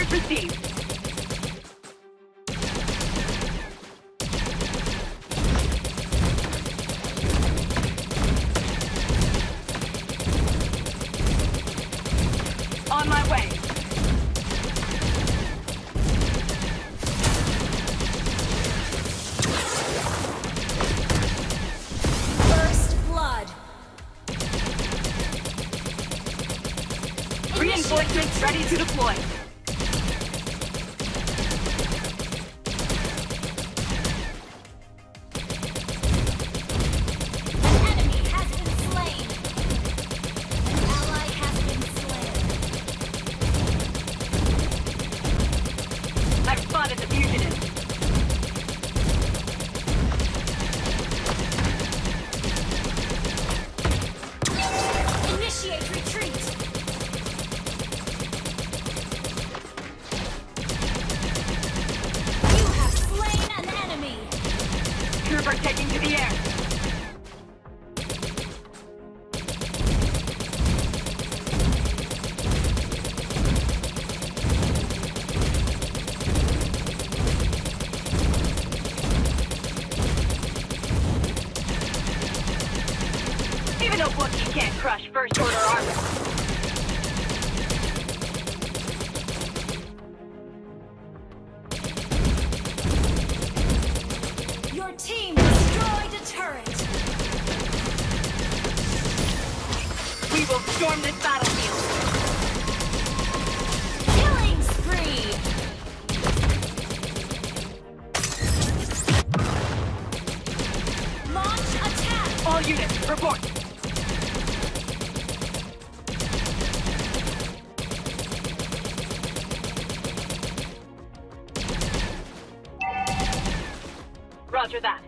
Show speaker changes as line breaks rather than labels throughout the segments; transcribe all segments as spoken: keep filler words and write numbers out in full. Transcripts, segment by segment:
Orders received. On my way.
First blood.
Reinforcements ready to deploy.
An enemy has been slain. An ally has been slain.
I've spotted the fugitive.
Initiate retreat. You have slain an enemy.
Trooper taking to the air. Even though Wookiee can't crush First Order armor.
Your team destroyed a turret.
We will storm this battlefield.
Killing spree. Launch attack.
All units, report. Roger that.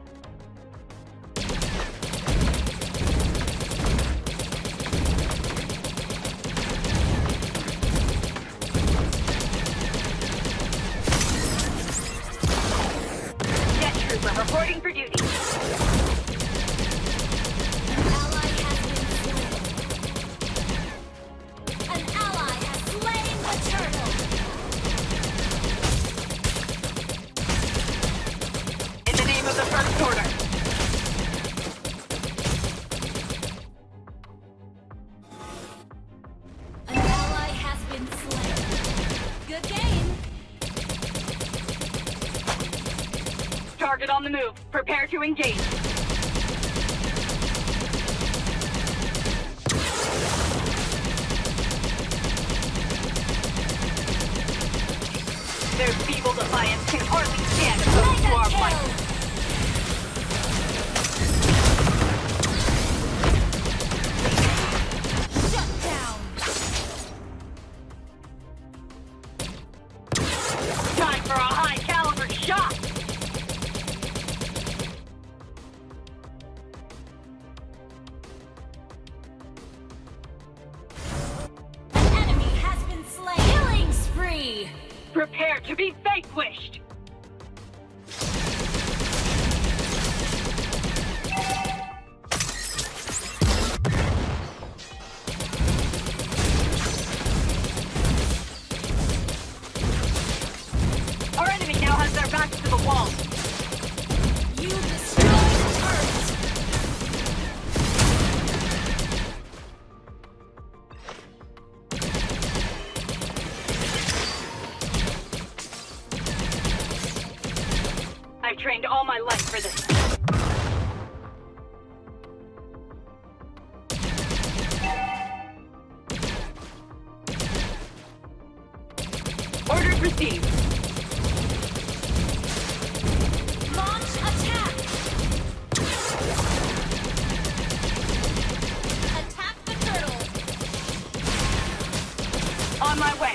Jet trooper reporting for duty.
An ally has been slain. An ally has slain the turtle.
In the name of the First Order.
An ally has been slain. Good game.
Target on the move. Prepare to engage. Their feeble defiance can hardly stand opposed to our
Mega
fight.
kill. Shut down.
Time for a high caliber shot.
An enemy has been slain. Killing spree.
Prepare to be vanquished. Our enemy now has their backs to the wall.
You destroyed the turret.
I've trained all my life for this. Orders received.
Launch attack. Attack the turtle.
On my way.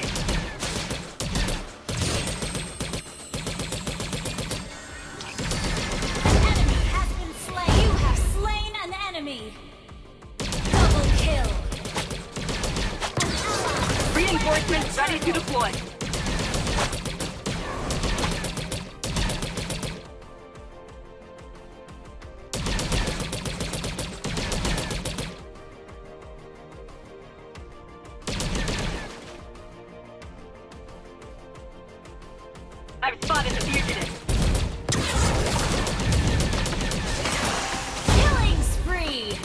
An enemy has been slain. You have slain an enemy. Double kill. An ally.
Reinforcements ready to deploy. I've spotted the fugitive.
Killing spree.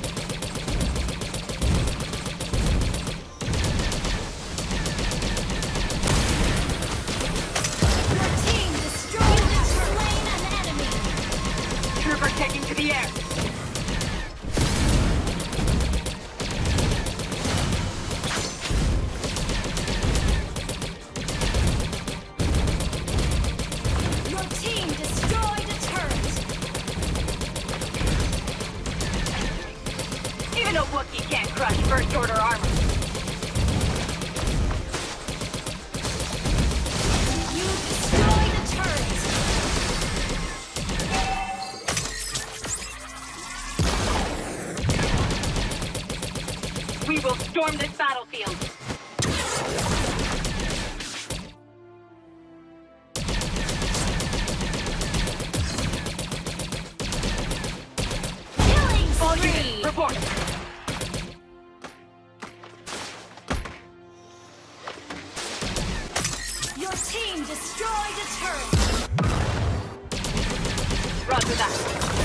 Your team destroyed and slain an enemy.
Trooper taking to the air.
Your team destroyed a turret.
Even a Wookiee can't crush First Order armor.
You destroyed a turret.
We will storm this battlefield.
Killing
All
spree.
units, report.
Your team destroyed a turret.
Roger that.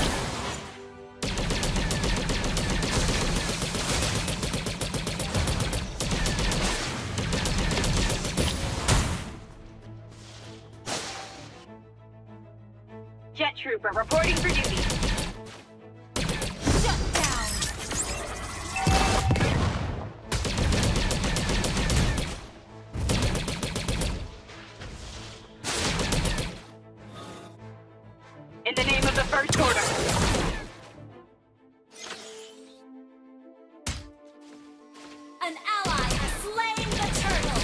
Jet Trooper reporting for duty.
Shut down.
In the name of the First Order.
An ally has slain the turtle.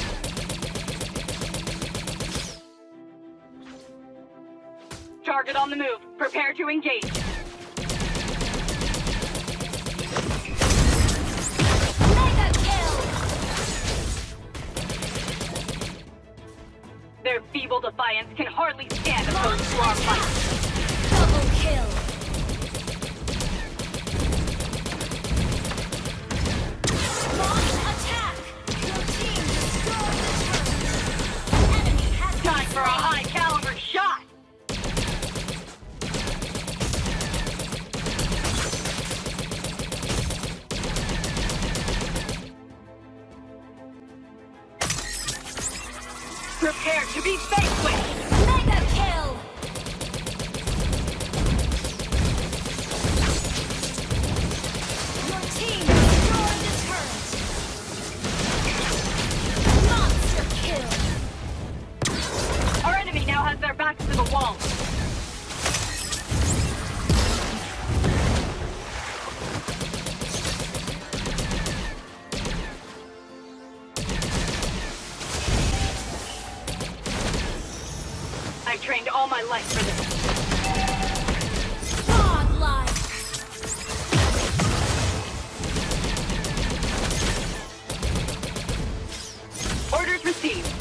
Target on the move. Prepare to engage.
Mega kill.
Their feeble defiance can hardly stand
Launch
opposed to our
attack.
fight.
Double kill. Launch attack. Your team destroyed the turret. An enemy has been
Time for a
slain.
high caliber shot. Prepare to be vanquished.
Mega kill. Your team destroyed the turret. Monster kill.
Our enemy now has their backs to the wall. I've trained all my life for this.
Godlike.
Orders received.